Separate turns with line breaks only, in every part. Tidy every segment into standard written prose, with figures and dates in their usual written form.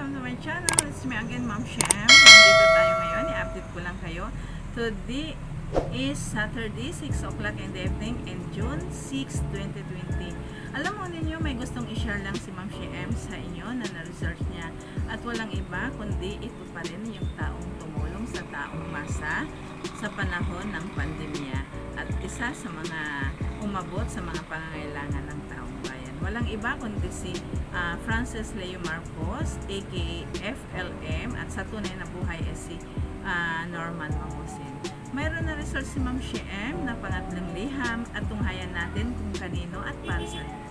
welcome to my channel. It's me again, Ma'am Shem. Nandito tayo ngayon. I-update ko lang kayo. Today is Saturday, 6 o'clock in the evening and June 6, 2020. Alam mo ninyo, may gustong i-share lang si Ma'am Shem sa inyo na na-research niya. At walang iba, kundi ito pa rin yung taong tumulong sa taong masa sa panahon ng pandemya. At isa sa mga umabot sa mga pangangailangan ng taong bayan. Walang iba kundi si Francis Leo Marcos, aka FLM, at sa tunay na buhay ay si Norman Mangusin. Mayroon na research si Ma'am Shem na pangatlong liham at tunghayan natin kung kanino at para sa ito.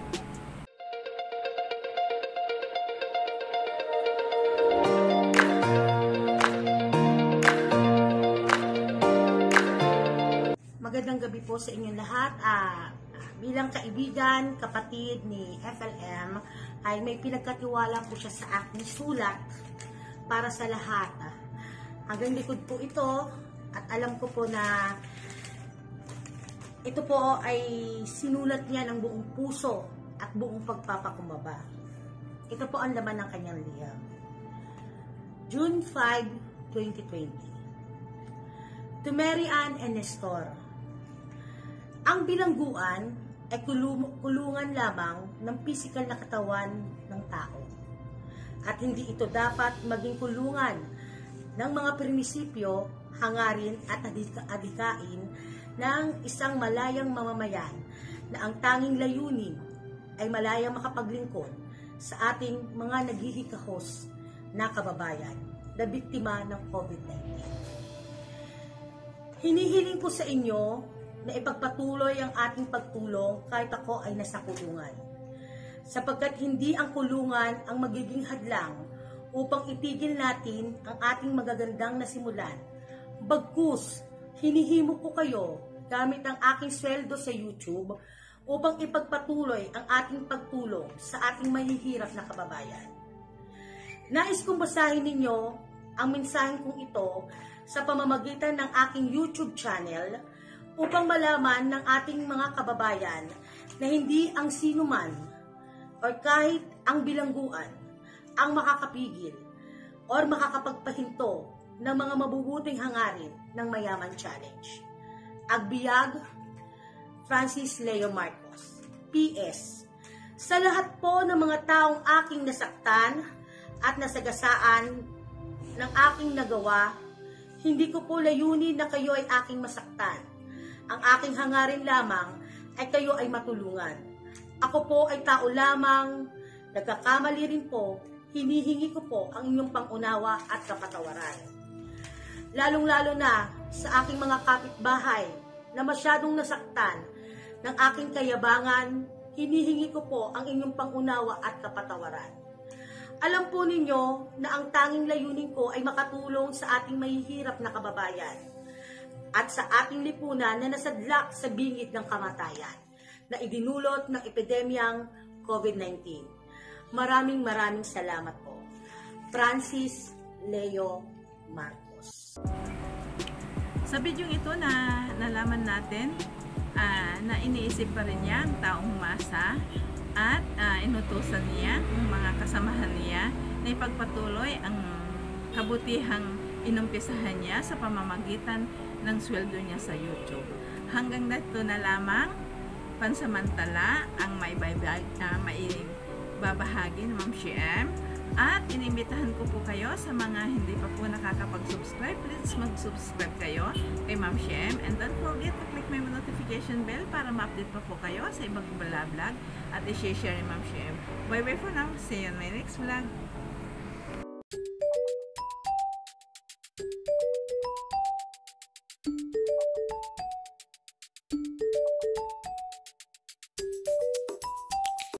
Magandang gabi po sa inyong lahat. Bilang kaibigan, kapatid ni FLM, ay may pinagkatiwala po siya sa aking sulat para sa lahat. Hanggang likod po ito at alam ko po na ito po ay sinulat niya ng buong puso at buong pagpapakumbaba. Ito po ang laman ng kanyang liham. June 5, 2020. To Mary Ann and Nestor. Ang bilangguan ay kulungan lamang ng pisikal na katawan ng tao. At hindi ito dapat maging kulungan ng mga prinsipyo, hangarin at adikain ng isang malayang mamamayan na ang tanging layunin ay malayang makapaglingkod sa ating mga naghihikahos na kababayan na biktima ng COVID-19. Hinihiling po sa inyo na ipagpatuloy ang ating pagtulong kahit ako ay nasa kulungan. Sapagkat hindi ang kulungan ang magiging hadlang upang itigil natin ang ating magagandang nasimulan. Bagkus, hinihimo ko kayo gamit ang aking sweldo sa YouTube upang ipagpatuloy ang ating pagtulong sa ating mahihirap na kababayan. Nais kong basahin ninyo ang mensahe kong ito sa pamamagitan ng aking YouTube channel upang malaman ng ating mga kababayan na hindi ang sinuman o kahit ang bilangguan ang makakapigil o makakapagpahinto ng mga mabubuting hangarin ng Mayaman Challenge. Agbiag, Francis Leo Marcos. P.S. Sa lahat po ng mga taong aking nasaktan at nasagasaan ng aking nagawa, hindi ko po layunin na kayo ay aking masaktan. Ang aking hangarin lamang ay kayo ay matulungan. Ako po ay tao lamang, nagkakamali rin po, hinihingi ko po ang inyong pangunawa at kapatawaran. Lalong-lalo na sa aking mga kapitbahay na masyadong nasaktan ng aking kayabangan, hinihingi ko po ang inyong pangunawa at kapatawaran. Alam po ninyo na ang tanging layunin ko ay makatulong sa ating mahihirap na kababayan at sa ating lipunan na nasadlak sa bingit ng kamatayan na idinulot ng epidemyang COVID-19. Maraming salamat po. Francis Leo Marcos.
Sa bidyong ito na nalaman natin na iniisip pa rin niya ang taong masa at inutusan niya ang mga kasamahan niya na ipagpatuloy ang kabutihang inumpisahan niya sa pamamagitan ng sweldo niya sa YouTube. Hanggang dito na lamang pansamantala ang maibabahagi ni Ma'am Shem. At inimbitahan ko po kayo sa mga hindi pa po nakakapag-subscribe, please mag-subscribe kayo kay Ma'am Shem. And don't forget to click my notification bell para ma-update pa po kayo sa ibang vlog at i-share ni Ma'am Shem. Bye bye for now. See you in my next vlog.